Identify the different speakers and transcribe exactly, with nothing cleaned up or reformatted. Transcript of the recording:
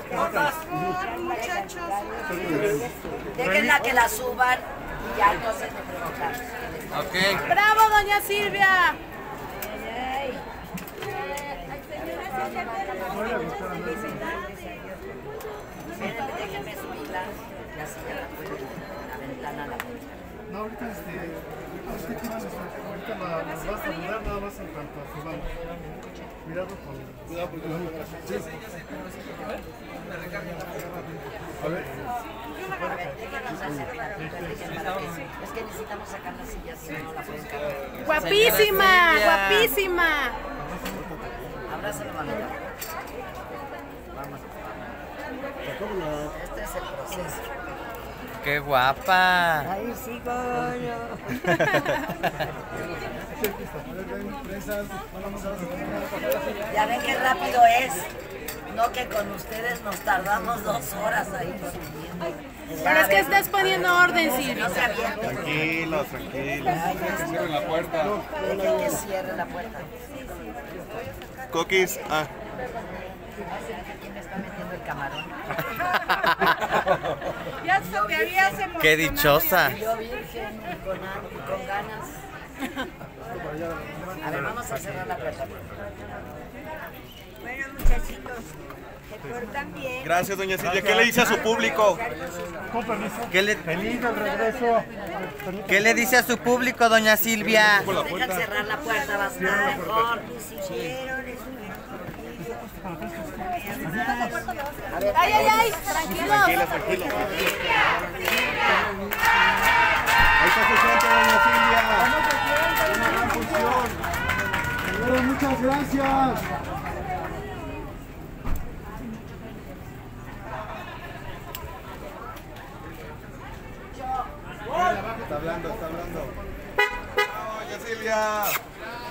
Speaker 1: Por favor, muchachos. Déjenla que la suban y ya entonces me preguntan.
Speaker 2: Ok.
Speaker 3: ¡Bravo, doña Silvia!
Speaker 1: Déjenme subirla y así ya la pueden la ventana a la puerta.
Speaker 4: No, ahorita este, es que aquí van a estar, ahorita la, las vas a saludar nada más en cuanto subamos. Cuidado con... Cuidado porque no me sí. A ver.
Speaker 1: A ver, déjenos hacer la es que necesitamos sacar la silla si no la pueden cargar.
Speaker 3: ¡Guapísima! ¡Guapísima!
Speaker 1: Abrázalo, mamita. Vamos. Este es el proceso.
Speaker 2: ¡Qué guapa!
Speaker 1: Ahí sigo yo. Ya ven qué rápido es. No que con ustedes nos tardamos dos horas ahí subiendo.
Speaker 3: Pero es que estás poniendo orden, Silvia.
Speaker 1: No se avienten.
Speaker 4: Tranquilos, tranquilos.
Speaker 2: Cierren la puerta.
Speaker 1: Dejen que cierre la puerta.
Speaker 4: Coquis, ah.
Speaker 1: ¿Quién me está metiendo el camarón?
Speaker 3: Ya se te habías emocionado.
Speaker 2: ¡Qué dichosa!
Speaker 1: Yo virgen y con, y con ganas. A ver, vamos a cerrar la puerta.
Speaker 5: Bueno, muchachitos, se portan bien.
Speaker 4: Gracias, doña Silvia. ¿Qué le dice a su público? Con permiso.
Speaker 2: ¿Qué le,
Speaker 4: Feliz del regreso.
Speaker 2: ¿Qué le dice a su público, doña Silvia?
Speaker 1: Dejan cerrar la puerta, va a estar mejor. A ver,
Speaker 3: ¡Ay, ay, ay! ¡Tranquilos!
Speaker 4: Tranquila, tranquila. Ahí está su gente, doña Silvia. Una gran función. Señores, muchas gracias. Está hablando, está hablando. ¡Doña Silvia!